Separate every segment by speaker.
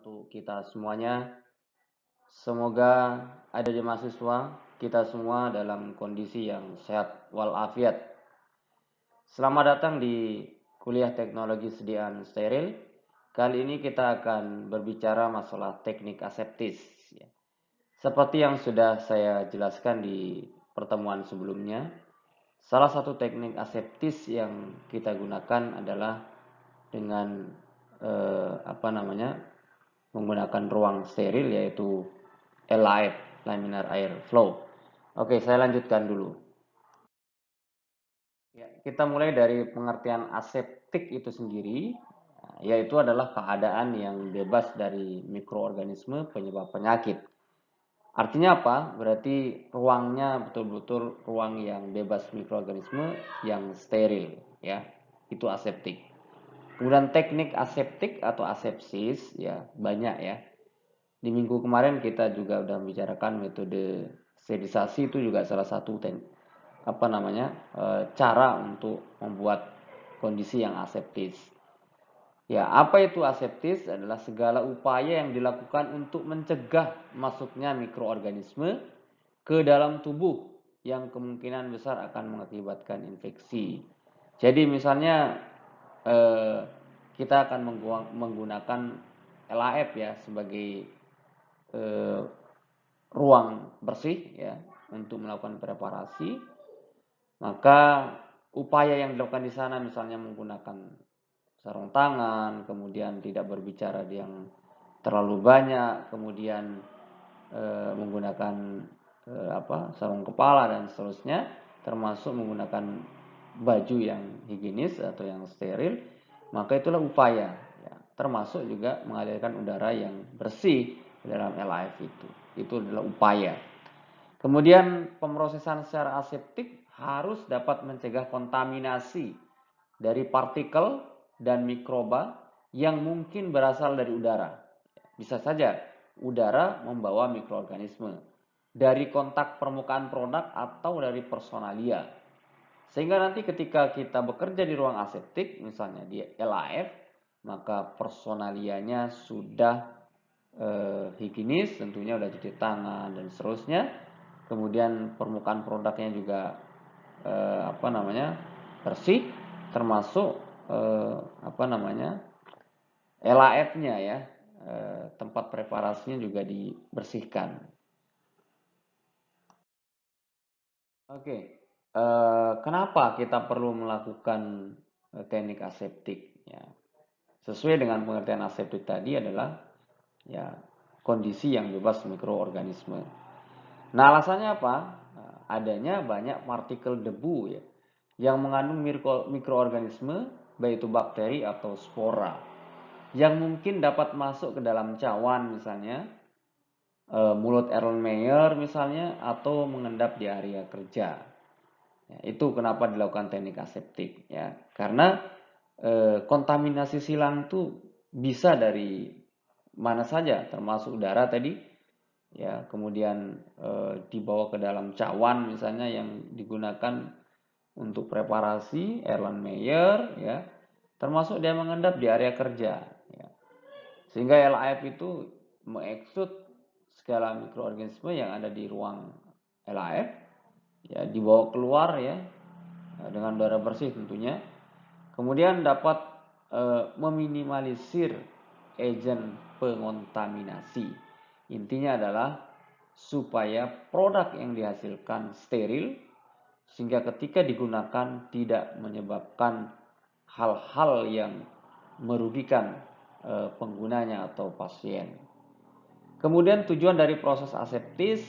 Speaker 1: untuk kita semuanya. Semoga ada di mahasiswa kita semua dalam kondisi yang sehat walafiat. Selamat datang di kuliah teknologi sediaan steril. Kali ini kita akan berbicara masalah teknik aseptis. Seperti yang sudah saya jelaskan di pertemuan sebelumnya, salah satu teknik aseptis yang kita gunakan adalah dengan menggunakan ruang steril, yaitu LAF, laminar air flow. Oke, saya lanjutkan dulu. Ya, kita mulai dari pengertian aseptik itu sendiri, yaitu adalah keadaan yang bebas dari mikroorganisme penyebab penyakit. Artinya apa? Berarti ruangnya betul-betul ruang yang bebas mikroorganisme, yang steril, ya. Itu aseptik. Kemudian teknik aseptik atau asepsis, ya banyak ya. Di minggu kemarin kita juga sudah membicarakan metode sterilisasi, itu juga salah satu cara untuk membuat kondisi yang aseptis. Ya, apa itu aseptis? Adalah segala upaya yang dilakukan untuk mencegah masuknya mikroorganisme ke dalam tubuh yang kemungkinan besar akan mengakibatkan infeksi. Jadi misalnya kita akan menggunakan LAF ya sebagai ruang bersih ya untuk melakukan preparasi. Maka upaya yang dilakukan di sana misalnya menggunakan sarung tangan, kemudian tidak berbicara yang terlalu banyak, kemudian menggunakan sarung kepala dan seterusnya, termasuk menggunakan baju yang higienis atau yang steril, maka itulah upaya ya, termasuk juga mengalirkan udara yang bersih dalam LAF itu adalah upaya. Kemudian pemrosesan secara aseptik harus dapat mencegah kontaminasi dari partikel dan mikroba yang mungkin berasal dari udara. Bisa saja udara membawa mikroorganisme dari kontak permukaan produk atau dari personalia. Sehingga nanti ketika kita bekerja di ruang aseptik, misalnya di LAF, maka personalianya sudah higienis, tentunya sudah cuci tangan dan seterusnya. Kemudian permukaan produknya juga bersih, termasuk LAF-nya ya, tempat preparasinya juga dibersihkan. Oke, kenapa kita perlu melakukan teknik aseptik? Ya, sesuai dengan pengertian aseptik tadi adalah ya kondisi yang bebas mikroorganisme. Nah, alasannya apa? Adanya banyak partikel debu ya yang mengandung mikroorganisme, baik itu bakteri atau spora, yang mungkin dapat masuk ke dalam cawan misalnya, mulut Erlenmeyer misalnya, atau mengendap di area kerja. Ya, itu kenapa dilakukan teknik aseptik ya, karena kontaminasi silang itu bisa dari mana saja, termasuk udara tadi. Ya, kemudian dibawa ke dalam cawan misalnya yang digunakan untuk preparasi Erlenmeyer ya, termasuk dia mengendap di area kerja ya. Sehingga LAF itu mengeksud segala mikroorganisme yang ada di ruang LAF ya, dibawa keluar ya dengan udara bersih tentunya. Kemudian dapat meminimalisir agen pengontaminasi. Intinya adalah supaya produk yang dihasilkan steril, sehingga ketika digunakan tidak menyebabkan hal-hal yang merugikan penggunanya atau pasien. Kemudian tujuan dari proses aseptis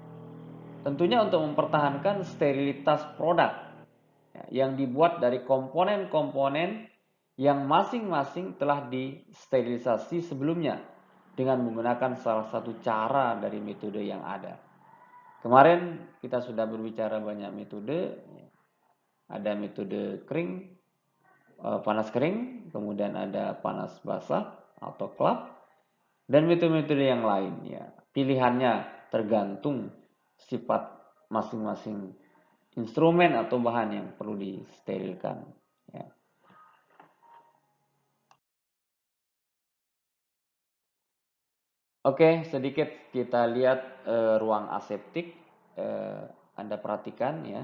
Speaker 1: tentunya untuk mempertahankan sterilitas produk yang dibuat dari komponen-komponen yang masing-masing telah disterilisasi sebelumnya dengan menggunakan salah satu cara dari metode yang ada. Kemarin kita sudah berbicara banyak metode. Ada metode kering, panas kering, kemudian ada panas basah atau club, dan metode-metode yang lain ya. Pilihannya tergantung sifat masing-masing instrumen atau bahan yang perlu disterilkan ya. Oke, sedikit kita lihat ruang aseptik. Anda perhatikan ya.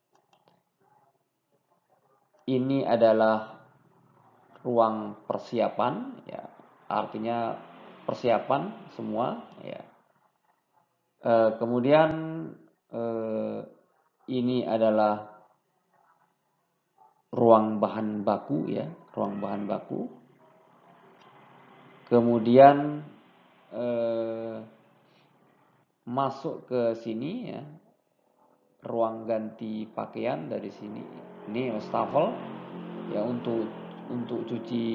Speaker 1: Ini adalah ruang persiapan ya. Artinya persiapan semua ya. Kemudian ini adalah ruang bahan baku ya, ruang bahan baku. Kemudian masuk ke sini ya, ruang ganti pakaian dari sini. Ini wastafel ya untuk cuci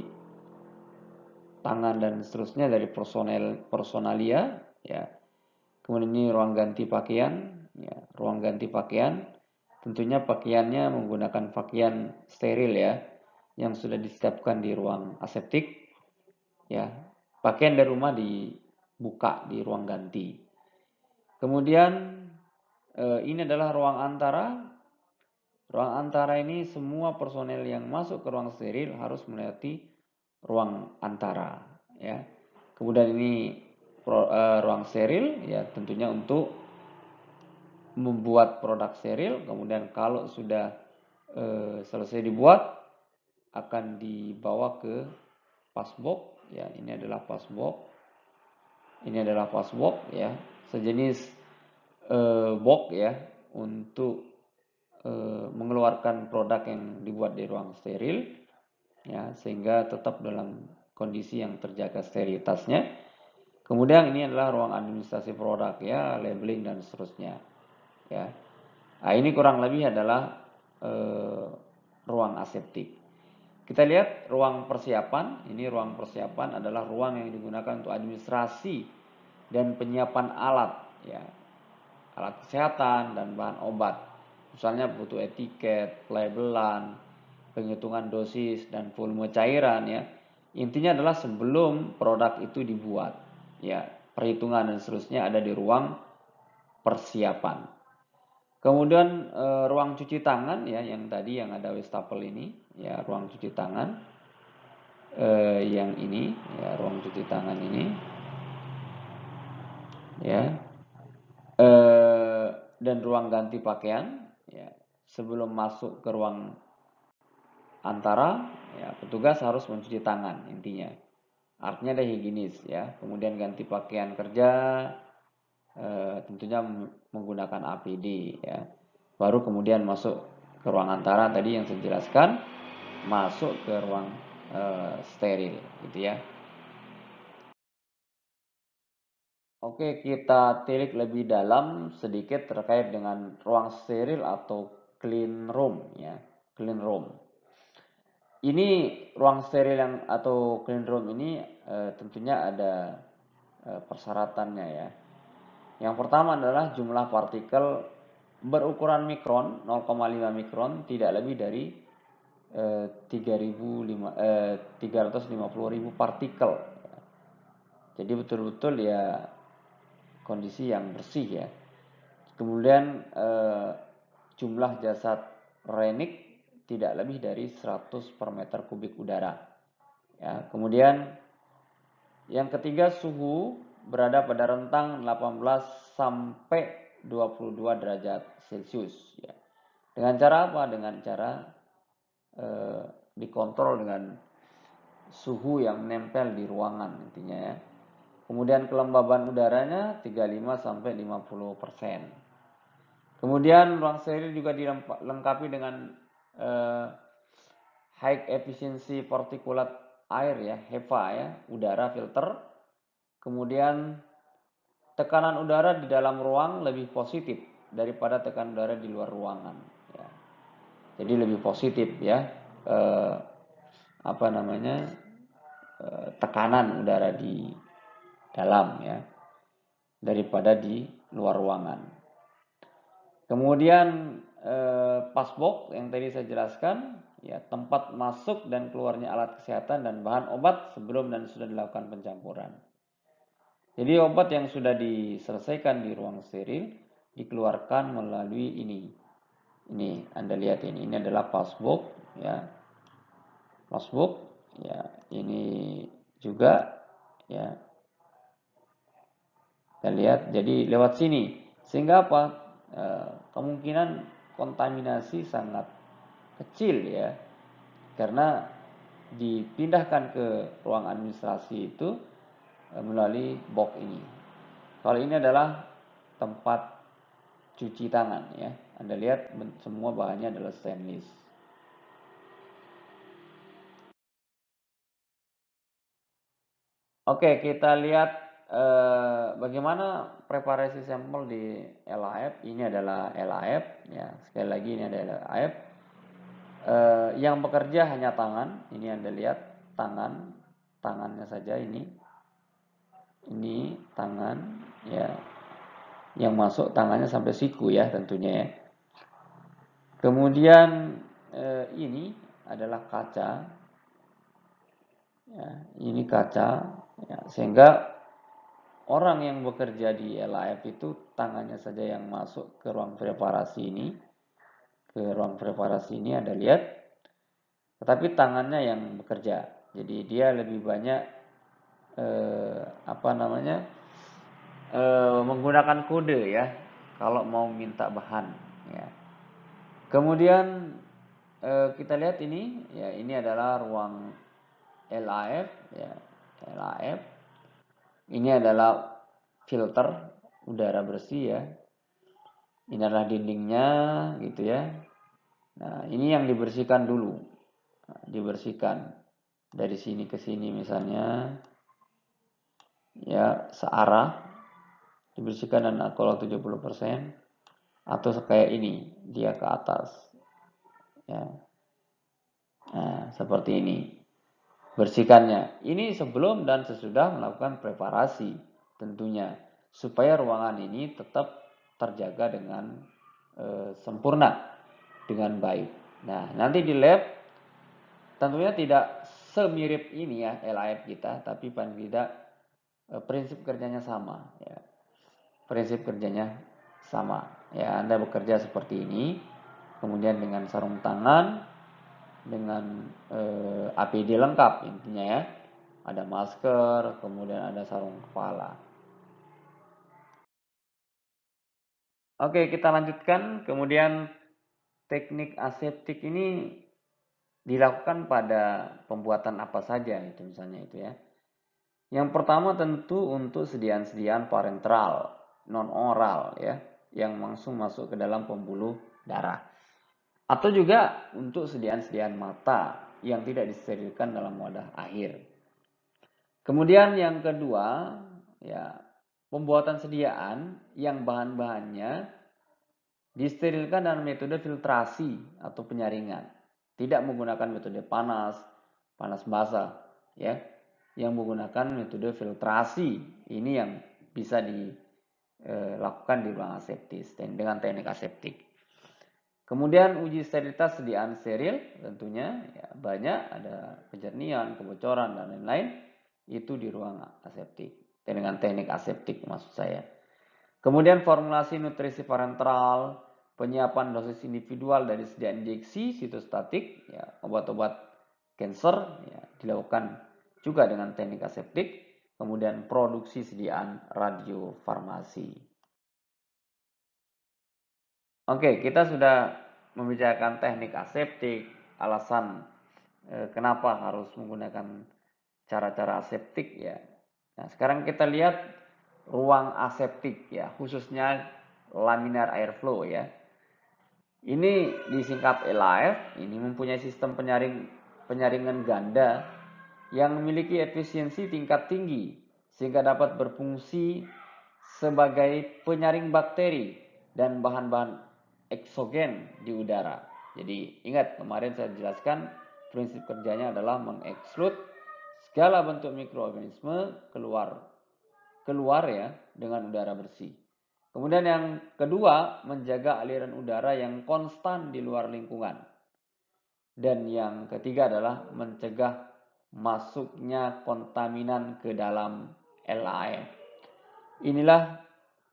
Speaker 1: tangan dan seterusnya dari personalia ya. Kemudian ini ruang ganti pakaian ya, ruang ganti pakaian. Tentunya pakaiannya menggunakan pakaian steril ya, yang sudah disiapkan di ruang aseptik ya. Pakaian dari rumah dibuka di ruang ganti. Kemudian ini adalah ruang antara. Ruang antara ini semua personel yang masuk ke ruang steril harus melewati ruang antara ya. Kemudian ini ruang steril ya, tentunya untuk membuat produk steril. Kemudian kalau sudah selesai dibuat akan dibawa ke passbox ya. Ini adalah passbox. Ini adalah passbox ya, sejenis box ya untuk mengeluarkan produk yang dibuat di ruang steril ya, sehingga tetap dalam kondisi yang terjaga sterilitasnya. Kemudian ini adalah ruang administrasi produk ya, labeling dan seterusnya ya. Nah, ini kurang lebih adalah ruang aseptik. Kita lihat ruang persiapan. Ini ruang persiapan adalah ruang yang digunakan untuk administrasi dan penyiapan alat ya, alat kesehatan dan bahan obat. Misalnya butuh etiket, labelan, penghitungan dosis dan volume cairan ya. Intinya adalah sebelum produk itu dibuat ya, perhitungan dan seterusnya ada di ruang persiapan. Kemudian ruang cuci tangan ya, yang tadi yang ada wastafel ini ya, ruang cuci tangan yang ini ya, ruang cuci tangan ini ya. Dan ruang ganti pakaian ya, sebelum masuk ke ruang antara ya, petugas harus mencuci tangan intinya, artinya ada higienis ya. Kemudian ganti pakaian kerja, tentunya menggunakan APD ya, baru kemudian masuk ke ruang antara tadi yang saya jelaskan, masuk ke ruang steril gitu ya. Oke, kita tilik lebih dalam sedikit terkait dengan ruang steril atau clean room ya, clean room. Ini ruang steril yang atau clean room ini tentunya ada persyaratannya ya. Yang pertama adalah jumlah partikel berukuran mikron 0,5 mikron tidak lebih dari 350.000 partikel. Jadi betul-betul ya kondisi yang bersih ya. Kemudian jumlah jasad renik tidak lebih dari 100 per meter kubik udara. Ya, kemudian yang ketiga, suhu berada pada rentang 18 sampai 22 derajat Celcius ya. Dengan cara apa? Dengan cara dikontrol dengan suhu yang menempel di ruangan intinya ya. Kemudian kelembaban udaranya 35 sampai 50%. Kemudian ruang steril juga dilengkapi dengan high efficiency particulate air ya, HEPA ya, udara filter. Kemudian tekanan udara di dalam ruang lebih positif daripada tekanan udara di luar ruangan ya. Jadi lebih positif ya, tekanan udara di dalam ya daripada di luar ruangan. Kemudian passbox yang tadi saya jelaskan ya, tempat masuk dan keluarnya alat kesehatan dan bahan obat sebelum dan sudah dilakukan pencampuran. Jadi obat yang sudah diselesaikan di ruang steril dikeluarkan melalui ini. Ini Anda lihat ini adalah passbox ya. Passbox ya, ini juga ya. Kita lihat, jadi lewat sini. Sehingga apa? Kemungkinan kontaminasi sangat kecil ya. Karena dipindahkan ke ruang administrasi itu melalui box ini. Kalau ini adalah tempat cuci tangan ya. Anda lihat semua bahannya adalah stainless. Oke, kita lihat bagaimana preparasi sampel di LAF. Ini adalah LAF ya. Sekali lagi ini adalah LAF. Yang bekerja hanya tangan. Ini Anda lihat tangannya saja ini. Ini tangan ya. Yang masuk tangannya sampai siku ya tentunya ya. Kemudian ini adalah kaca. Ya, ini kaca ya, sehingga orang yang bekerja di LAF itu tangannya saja yang masuk ke ruang preparasi ini. Ke ruang preparasi ini Anda lihat. Tetapi tangannya yang bekerja. Jadi dia lebih banyak menggunakan kode ya kalau mau minta bahan ya. Kemudian kita lihat ini ya, ini adalah ruang LAF ya, LAF. Ini adalah filter udara bersih ya. Ini adalah dindingnya gitu ya. Nah, ini yang dibersihkan dulu. Nah, dibersihkan dari sini ke sini misalnya ya, searah dibersihkan dan alkohol 70% atau kayak ini dia ke atas ya. Nah, seperti ini bersihkannya. Ini sebelum dan sesudah melakukan preparasi tentunya supaya ruangan ini tetap terjaga dengan sempurna dengan baik. Nah, nanti di lab tentunya tidak semirip ini ya LAF kita, tapi paling tidak prinsip kerjanya sama ya. Prinsip kerjanya sama. Ya, Anda bekerja seperti ini, kemudian dengan sarung tangan, dengan APD lengkap intinya ya. Ada masker, kemudian ada sarung kepala. Oke, kita lanjutkan. Kemudian teknik aseptik ini dilakukan pada pembuatan apa saja itu misalnya itu ya. Yang pertama tentu untuk sediaan-sediaan parenteral, non oral ya, yang langsung masuk ke dalam pembuluh darah. Atau juga untuk sediaan-sediaan mata yang tidak disterilkan dalam wadah akhir. Kemudian yang kedua, ya, pembuatan sediaan yang bahan-bahannya disterilkan dengan metode filtrasi atau penyaringan. Tidak menggunakan metode panas basah, ya. Yang menggunakan metode filtrasi. Ini yang bisa dilakukan di ruang aseptis dengan teknik aseptik. Kemudian uji sterilitas sediaan steril tentunya ya, banyak ada kejernihan, kebocoran dan lain-lain itu di ruang aseptik dengan teknik aseptik maksud saya. Kemudian formulasi nutrisi parenteral, penyiapan dosis individual dari sediaan injeksi sitostatik ya, obat-obat kanker ya, dilakukan juga dengan teknik aseptik. Kemudian produksi sediaan radiofarmasi. Oke, kita sudah membicarakan teknik aseptik, alasan kenapa harus menggunakan cara-cara aseptik ya. Nah, sekarang kita lihat ruang aseptik ya, khususnya laminar airflow ya. Ini disingkat LAF, ini mempunyai sistem penyaringan ganda yang memiliki efisiensi tingkat tinggi sehingga dapat berfungsi sebagai penyaring bakteri dan bahan-bahan eksogen di udara. Jadi ingat kemarin saya jelaskan prinsip kerjanya adalah mengeksklud segala bentuk mikroorganisme keluar ya dengan udara bersih. Kemudian yang kedua, menjaga aliran udara yang konstan di luar lingkungan. Dan yang ketiga adalah mencegah masuknya kontaminan ke dalam LAF. Inilah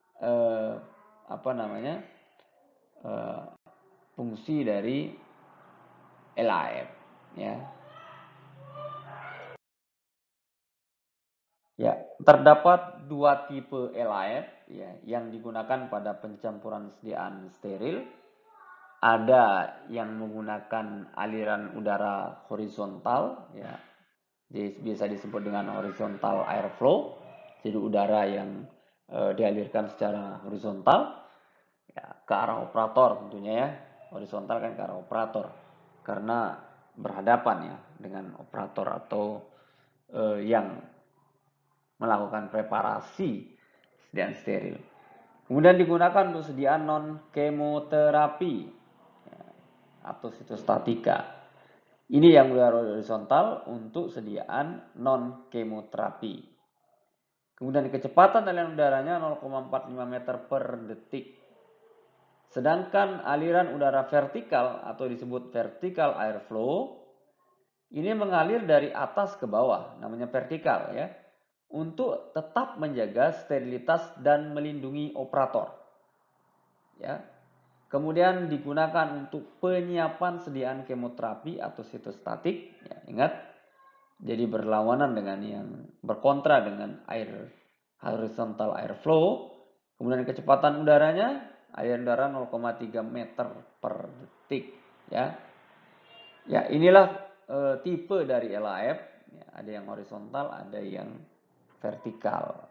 Speaker 1: fungsi dari LAF ya. Ya, Terdapat dua tipe LAF ya, yang digunakan pada pencampuran sediaan steril. Ada yang menggunakan aliran udara horizontal, ya, biasa disebut dengan horizontal airflow. Jadi udara yang dialirkan secara horizontal ya, ke arah operator tentunya ya. Horizontal kan ke arah operator karena berhadapan ya dengan operator atau yang melakukan preparasi sediaan steril. Kemudian digunakan untuk sediaan non kemoterapi ya, atau sitostatika. Ini yang udara horizontal untuk sediaan non kemoterapi. Kemudian kecepatan aliran udaranya 0,45 meter per detik. Sedangkan aliran udara vertikal atau disebut vertical airflow ini mengalir dari atas ke bawah, namanya vertikal ya, untuk tetap menjaga sterilitas dan melindungi operator. Ya. Kemudian digunakan untuk penyiapan sediaan kemoterapi atau sitostatik. Ya, ingat, jadi berlawanan dengan yang berkontra dengan air horizontal airflow. Kemudian kecepatan udaranya aliran udara 0,3 meter per detik. Ya, ya inilah tipe dari LAF. Ya, ada yang horizontal, ada yang vertikal.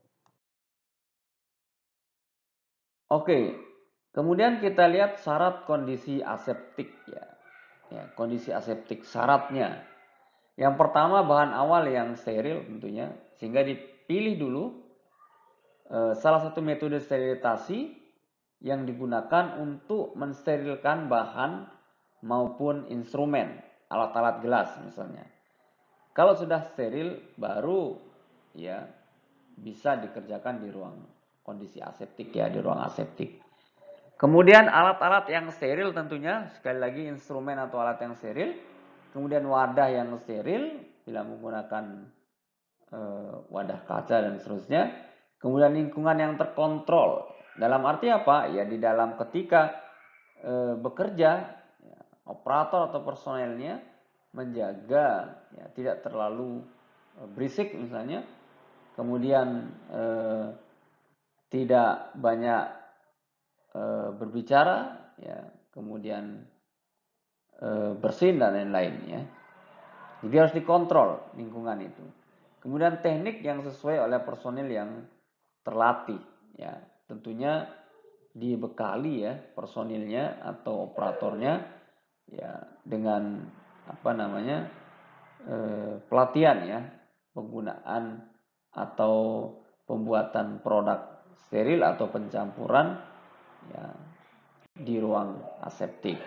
Speaker 1: Oke, kemudian kita lihat syarat kondisi aseptik ya. Ya, kondisi aseptik syaratnya. Yang pertama bahan awal yang steril tentunya, sehingga dipilih dulu salah satu metode sterilisasi yang digunakan untuk mensterilkan bahan maupun instrumen, alat-alat gelas misalnya. Kalau sudah steril baru ya bisa dikerjakan di ruang kondisi aseptik ya, di ruang aseptik. Kemudian alat-alat yang steril tentunya, sekali lagi instrumen atau alat yang steril. Kemudian wadah yang steril bila menggunakan wadah kaca dan seterusnya. Kemudian lingkungan yang terkontrol. Dalam arti apa? Ya di dalam ketika bekerja, ya, operator atau personelnya menjaga ya, tidak terlalu berisik misalnya. Kemudian tidak banyak berbicara, ya, kemudian bersin dan lain-lain ya. Jadi harus dikontrol lingkungan itu. Kemudian teknik yang sesuai oleh personil yang terlatih ya. Tentunya dibekali ya personilnya atau operatornya ya dengan apa namanya pelatihan ya, penggunaan atau pembuatan produk steril atau pencampuran ya di ruang aseptik.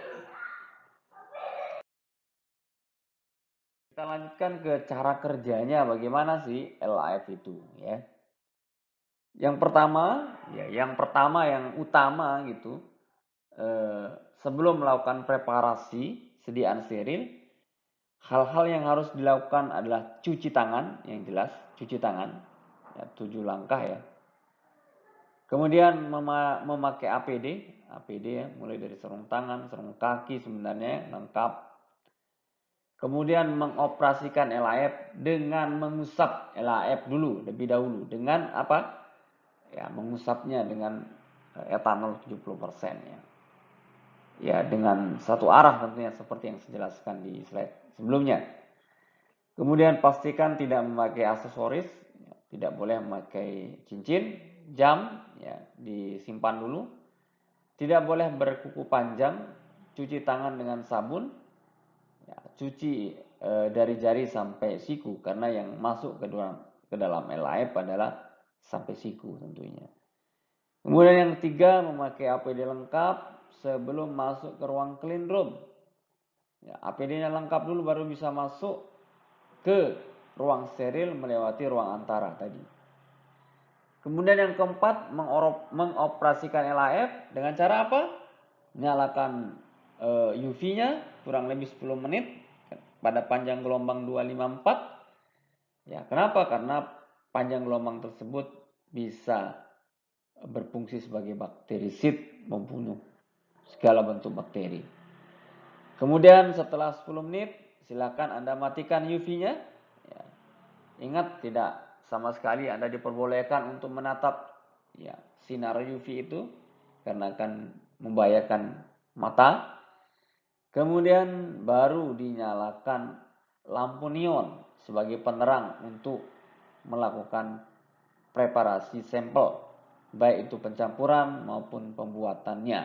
Speaker 1: Kita lanjutkan ke cara kerjanya, bagaimana sih LAF itu ya. Yang pertama yang utama gitu, sebelum melakukan preparasi sediaan steril, hal-hal yang harus dilakukan adalah cuci tangan, yang jelas cuci tangan, ya, 7 langkah ya. Kemudian memakai APD ya, mulai dari sarung tangan, sarung kaki sebenarnya lengkap. Kemudian mengoperasikan LAF dengan mengusap LAF dulu lebih dahulu dengan apa? Ya, mengusapnya dengan etanol 70% ya. Ya, dengan satu arah tentunya seperti yang saya jelaskan di slide sebelumnya. Kemudian pastikan tidak memakai aksesoris, ya, tidak boleh memakai cincin, jam ya, disimpan dulu. Tidak boleh berkuku panjang, cuci tangan dengan sabun, ya, cuci dari jari sampai siku karena yang masuk ke dalam LAF adalah sampai siku tentunya. Kemudian yang ketiga, memakai APD lengkap sebelum masuk ke ruang clean room. Ya, APD-nya lengkap dulu baru bisa masuk ke ruang steril melewati ruang antara tadi. Kemudian yang keempat, mengoperasikan LAF dengan cara apa? Nyalakan UV-nya kurang lebih 10 menit pada panjang gelombang 254. Ya, kenapa? Karena panjang gelombang tersebut bisa berfungsi sebagai bakterisid, membunuh segala bentuk bakteri. Kemudian setelah 10 menit silakan Anda matikan UV-nya. Ya. Ingat tidak sama sekali Anda diperbolehkan untuk menatap ya sinar UV itu karena akan membahayakan mata. Kemudian baru dinyalakan lampu neon sebagai penerang untuk melakukan preparasi sampel, baik itu pencampuran maupun pembuatannya.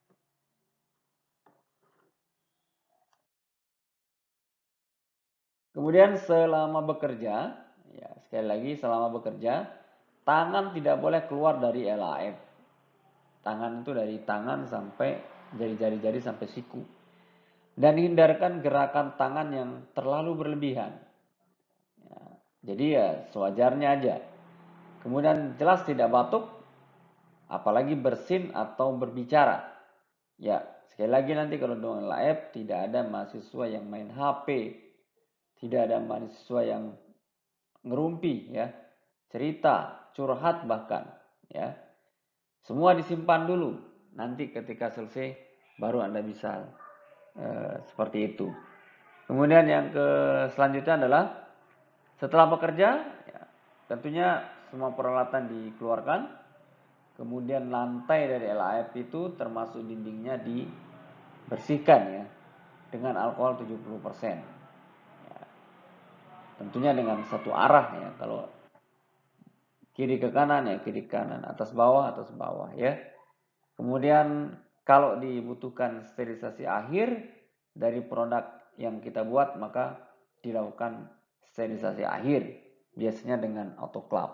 Speaker 1: Kemudian selama bekerja, ya sekali lagi selama bekerja, tangan tidak boleh keluar dari LAF. Tangan itu dari tangan sampai jari-jari sampai siku. Dan hindarkan gerakan tangan yang terlalu berlebihan. Ya, jadi ya sewajarnya aja. Kemudian jelas tidak batuk, apalagi bersin atau berbicara. Ya, sekali lagi nanti kalau dengan live tidak ada mahasiswa yang main HP, tidak ada mahasiswa yang ngerumpi ya, cerita, curhat bahkan ya. Semua disimpan dulu. Nanti ketika selesai baru Anda bisa seperti itu. Kemudian yang selanjutnya adalah setelah bekerja, ya, tentunya semua peralatan dikeluarkan. Kemudian lantai dari LAF itu termasuk dindingnya dibersihkan ya dengan alkohol 70%. Ya, tentunya dengan satu arah ya. Kalau kiri ke kanan ya kiri ke kanan, atas bawah ya. Kemudian kalau dibutuhkan sterilisasi akhir dari produk yang kita buat, maka dilakukan sterilisasi akhir, biasanya dengan autoclave.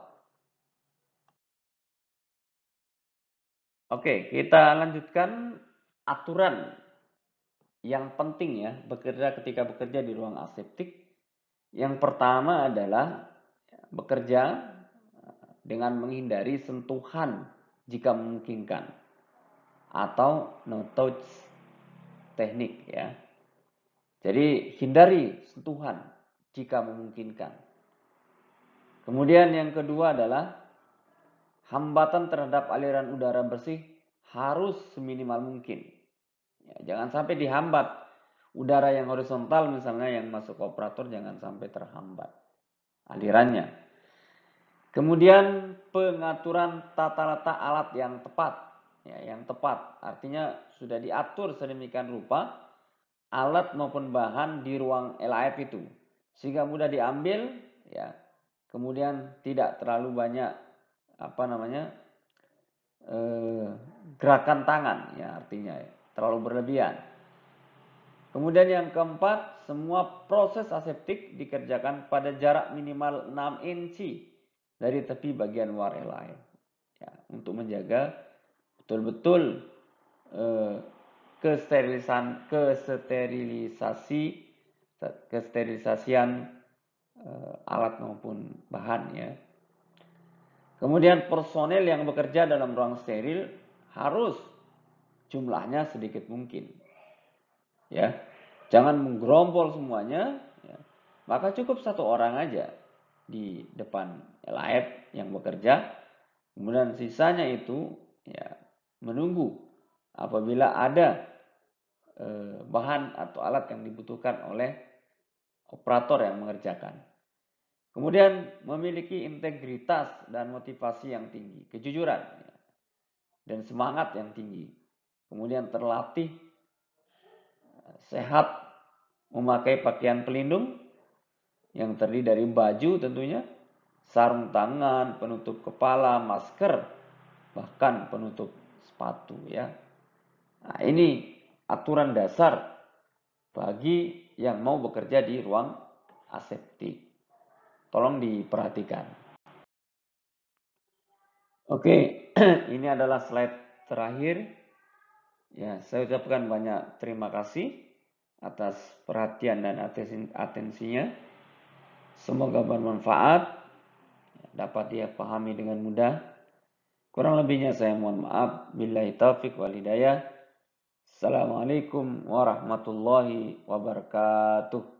Speaker 1: Oke, kita lanjutkan aturan yang penting ya ketika bekerja di ruang aseptik. Yang pertama adalah bekerja dengan menghindari sentuhan jika memungkinkan atau no touch teknik ya. Jadi hindari sentuhan jika memungkinkan. Kemudian yang kedua adalah hambatan terhadap aliran udara bersih harus seminimal mungkin. Ya, jangan sampai dihambat. Udara yang horizontal misalnya yang masuk ke operator jangan sampai terhambat alirannya. Kemudian pengaturan tata letak alat yang tepat. Ya, yang tepat artinya sudah diatur sedemikian rupa alat maupun bahan di ruang LAF itu sehingga mudah diambil ya. Kemudian tidak terlalu banyak gerakan tangan ya artinya ya, terlalu berlebihan. Kemudian yang keempat, semua proses aseptik dikerjakan pada jarak minimal 6 inci dari tepi bagian luar LAF ya, untuk menjaga betul-betul kesterilisasian alat maupun bahan ya. Kemudian personel yang bekerja dalam ruang steril harus jumlahnya sedikit mungkin. Ya. Jangan menggerombol semuanya, ya. Maka cukup satu orang aja di depan LAF yang bekerja. Kemudian sisanya itu ya menunggu apabila ada bahan atau alat yang dibutuhkan oleh operator yang mengerjakan. Kemudian memiliki integritas dan motivasi yang tinggi, kejujuran ya, dan semangat yang tinggi. Kemudian terlatih sehat memakai pakaian pelindung yang terdiri dari baju tentunya, sarung tangan, penutup kepala, masker, bahkan penutup sepatu ya. Nah, ini aturan dasar bagi yang mau bekerja di ruang aseptik. Tolong diperhatikan. Oke, ini adalah slide terakhir. Ya, saya ucapkan banyak terima kasih atas perhatian dan atensinya. Semoga bermanfaat, dapat dia pahami dengan mudah. Kurang lebihnya saya mohon maaf. Billahi taufiq wal hidayah. Assalamualaikum warahmatullahi wabarakatuh.